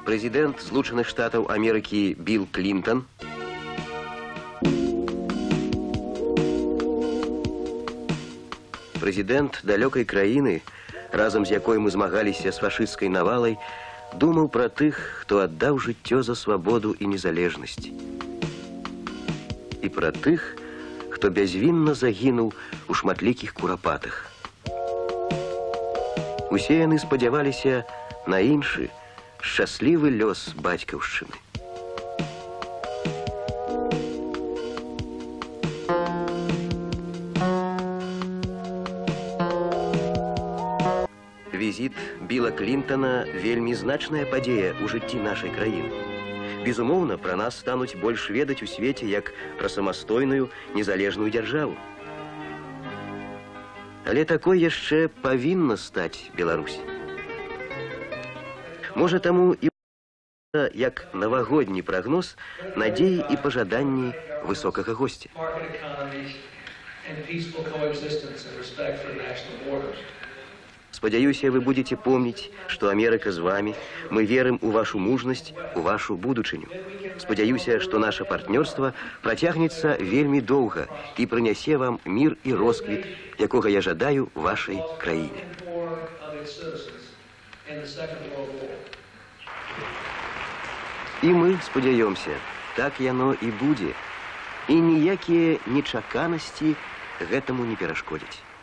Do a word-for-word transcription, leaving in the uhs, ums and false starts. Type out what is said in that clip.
Прэзідэнт Злучаных Штатаў Амерыкі Білл Клінтон, прэзідэнт далёкай краіны, разам з якой мы змагаліся з фашысцкай навалай, думаў пра тых, хто аддаў жыццё за свабоду і незалежнасць. І пра тых, хто бязвінна загінуў у шматлікіх курапатах. Усе яны спадзяваліся на іншы, шчаслівы лёс бацькаўшчыны. Візіт Білла Клінтона вельмі значная падзея ў жыцці нашай краіны. Безумоўна, пра нас стануць больш ведаць у свеце як пра самастойную, незалежную дзяржаву. Але такой яшчэ павінна стаць Беларусь. Можа, таму і як навагодні прагноз надзеі і пажаданні высокага госця. Спадзяюся, вы будете помніць, што Амерыка з вами, мы верым у вашу мужнасць, у вашу будучыню. Спадзяюся, што наша партнёрства працягнецца вельмі доўга і прынясе вам мір і росквіт, якога я жадаю вашай краіне. І мы спадзяёмся, так яно і будзе, і ніякія нечаканасці гэтаму не перашкодзяць.